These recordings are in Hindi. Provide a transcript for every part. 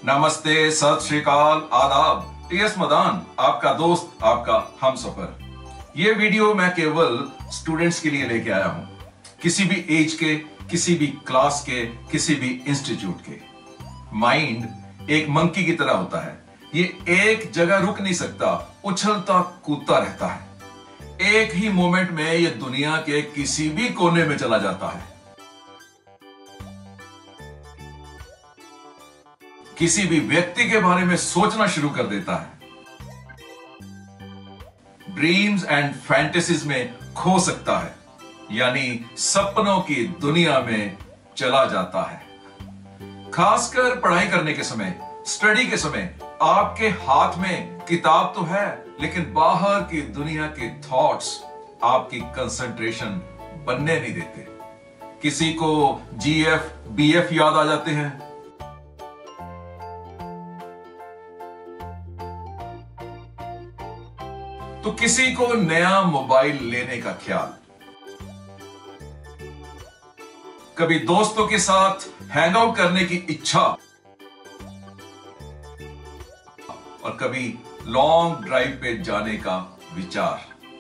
नमस्ते, सत श्री अकाल, आदाब। टीएस मदान, आपका दोस्त, आपका हमसफर। ये वीडियो मैं केवल स्टूडेंट्स के लिए लेके आया हूं, किसी भी एज के, किसी भी क्लास के, किसी भी इंस्टीट्यूट के। माइंड एक मंकी की तरह होता है, ये एक जगह रुक नहीं सकता, उछलता कूदता रहता है। एक ही मोमेंट में ये दुनिया के किसी भी कोने में चला जाता है। किसी भी व्यक्ति के बारे में सोचना शुरू कर देता है। ड्रीम्स एंड फैंटेसीज में खो सकता है, यानी सपनों की दुनिया में चला जाता है। खासकर पढ़ाई करने के समय, स्टडी के समय, आपके हाथ में किताब तो है, लेकिन बाहर की दुनिया के थॉट्स आपकी कंसंट्रेशन बनने नहीं देते। किसी को जीएफ, बीएफ याद आ जाते हैं, तो किसी को नया मोबाइल लेने का ख्याल, कभी दोस्तों के साथ हैंग आउट करने की इच्छा, और कभी लॉन्ग ड्राइव पे जाने का विचार।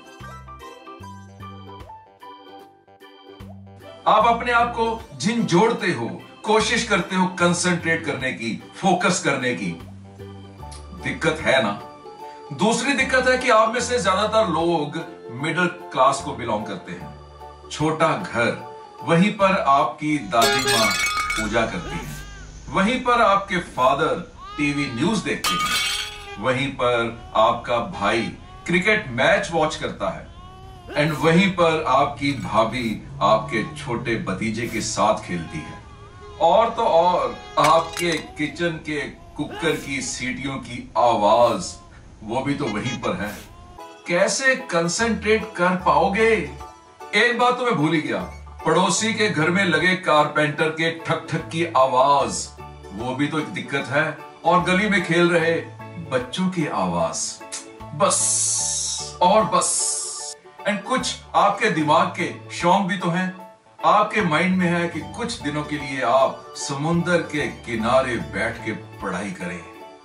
आप अपने आप को झिंझोड़ते हो, कोशिश करते हो कंसंट्रेट करने की, फोकस करने की। दिक्कत है ना। दूसरी दिक्कत है कि आप में से ज्यादातर लोग मिडिल क्लास को बिलोंग करते हैं। छोटा घर, वहीं पर आपकी दादी मां पूजा करती है, वहीं पर आपके फादर टीवी न्यूज देखते हैं, वहीं पर आपका भाई क्रिकेट मैच वॉच करता है, एंड वहीं पर आपकी भाभी आपके छोटे भतीजे के साथ खेलती है। और तो और आपके किचन के कुकर की सीटियों की आवाज, वो भी तो वहीं पर है। कैसे कंसंट्रेट कर पाओगे? एक बात तो मैं भूल ही गया, पड़ोसी के घर में लगे कारपेंटर के ठक ठक की आवाज, वो भी तो एक दिक्कत है। और गली में खेल रहे बच्चों की आवाज, बस और बस। एंड कुछ आपके दिमाग के शौक भी तो हैं। आपके माइंड में है कि कुछ दिनों के लिए आप समुंदर के किनारे बैठ के पढ़ाई करें,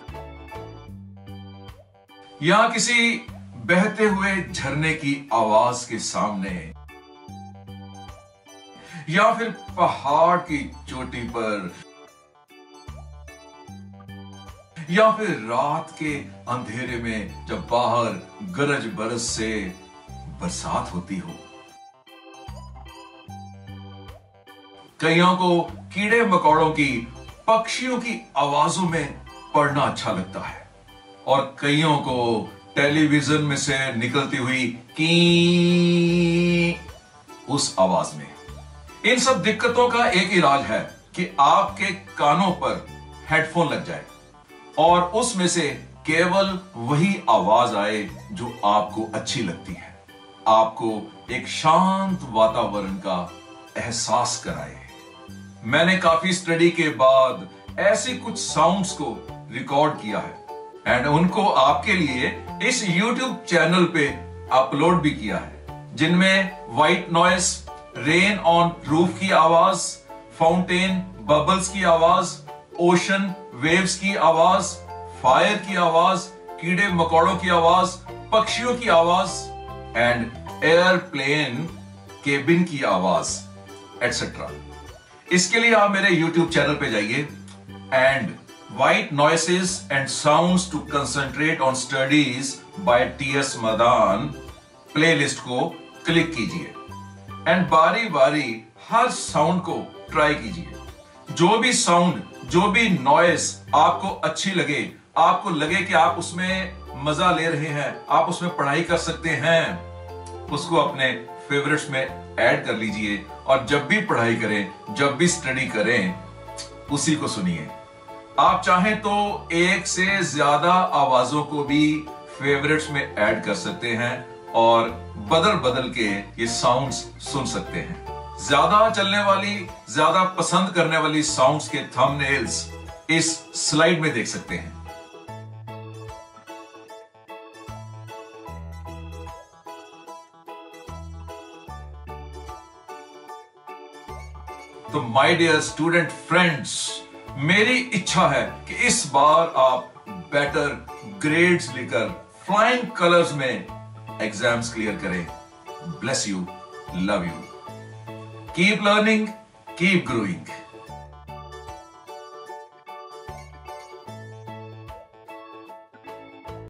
या किसी बहते हुए झरने की आवाज के सामने, या फिर पहाड़ की चोटी पर, या फिर रात के अंधेरे में जब बाहर गरज बरस से बरसात होती हो। कईयों को कीड़े मकोड़ों की, पक्षियों की आवाजों में पढ़ना अच्छा लगता है, और कईयों को टेलीविजन में से निकलती हुई की उस आवाज में। इन सब दिक्कतों का एक इलाज है कि आपके कानों पर हेडफोन लग जाए और उसमें से केवल वही आवाज आए जो आपको अच्छी लगती है, आपको एक शांत वातावरण का एहसास कराए। मैंने काफी स्टडी के बाद ऐसी कुछ साउंड्स को रिकॉर्ड किया है, एंड उनको आपके लिए इस YouTube चैनल पे अपलोड भी किया है, जिनमें white noise, rain on roof की आवाज, फाउंटेन बबल्स की आवाज, ओशन वेव्स की आवाज, फायर की आवाज, कीड़े मकोड़ों की आवाज, पक्षियों की आवाज, एंड एयरप्लेन केबिन की आवाज, एटसेट्रा। इसके लिए आप मेरे YouTube चैनल पे जाइए and White Noises and Sounds to Concentrate on Studies by T.S. Madan playlist को क्लिक कीजिए, एंड बारी बारी हर साउंड को ट्राई कीजिए। जो भी साउंड, जो भी नॉइस आपको अच्छी लगे, आपको लगे कि आप उसमें मजा ले रहे हैं, आप उसमें पढ़ाई कर सकते हैं, उसको अपने फेवरेट्स में ऐड कर लीजिए, और जब भी पढ़ाई करें, जब भी स्टडी करें, उसी को सुनिए। आप चाहें तो एक से ज्यादा आवाजों को भी फेवरेट्स में ऐड कर सकते हैं और बदल बदल के ये साउंड्स सुन सकते हैं। ज्यादा चलने वाली, ज्यादा पसंद करने वाली साउंड्स के थंबनेल्स इस स्लाइड में देख सकते हैं। तो माय डियर स्टूडेंट फ्रेंड्स, मेरी इच्छा है कि इस बार आप बेटर ग्रेड्स लेकर फ्लाइंग कलर्स में एग्जाम्स क्लियर करें। Bless you, love you, keep learning, keep growing.